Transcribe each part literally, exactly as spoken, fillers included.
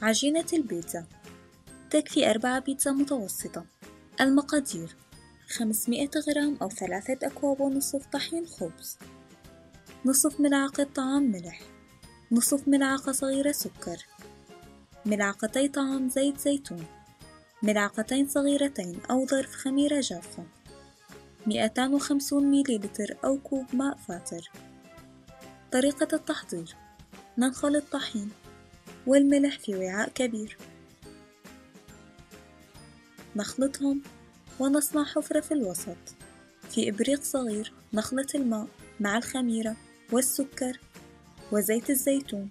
عجينة البيتزا. تكفي أربعة بيتزا متوسطة. المقادير: خمسمائة غرام أو ثلاثة أكواب ونصف طحين خبز، نصف ملعقة طعام ملح، نصف ملعقة صغيرة سكر، ملعقتي طعام زيت زيتون، ملعقتين صغيرتين أو ظرف خميرة جافة، مئتان وخمسين مليلتر أو كوب ماء فاتر. طريقة التحضير: ننخل الطحين والملح في وعاء كبير، نخلطهم ونصنع حفرة في الوسط. في إبريق صغير نخلط الماء مع الخميرة والسكر وزيت الزيتون،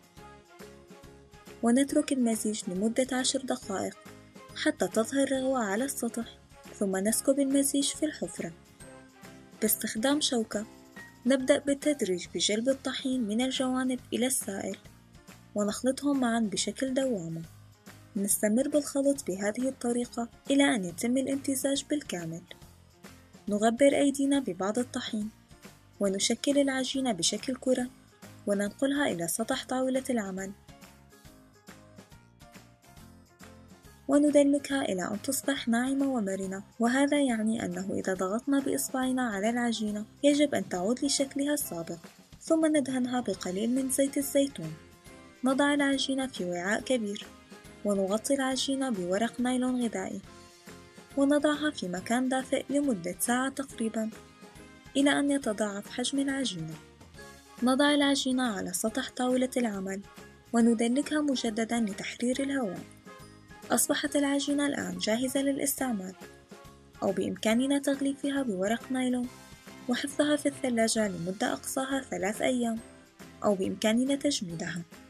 ونترك المزيج لمدة عشر دقائق حتى تظهر رغوة على السطح، ثم نسكب المزيج في الحفرة. باستخدام شوكة نبدأ بالتدريج بجلب الطحين من الجوانب إلى السائل ونخلطهم معا بشكل دوامة. نستمر بالخلط بهذه الطريقة إلى أن يتم الامتزاج بالكامل. نغبر أيدينا ببعض الطحين ونشكل العجينة بشكل كرة وننقلها إلى سطح طاولة العمل وندلكها إلى أن تصبح ناعمة ومرنة، وهذا يعني أنه إذا ضغطنا بإصبعنا على العجينة يجب أن تعود لشكلها السابق، ثم ندهنها بقليل من زيت الزيتون. نضع العجينة في وعاء كبير ونغطي العجينة بورق نايلون غذائي ونضعها في مكان دافئ لمدة ساعة تقريبا إلى أن يتضاعف حجم العجينة. نضع العجينة على سطح طاولة العمل وندلكها مجددا لتحرير الهواء. أصبحت العجينة الآن جاهزة للاستعمال، أو بإمكاننا تغليفها بورق نايلون وحفظها في الثلاجة لمدة أقصاها ثلاث أيام، أو بإمكاننا تجميدها.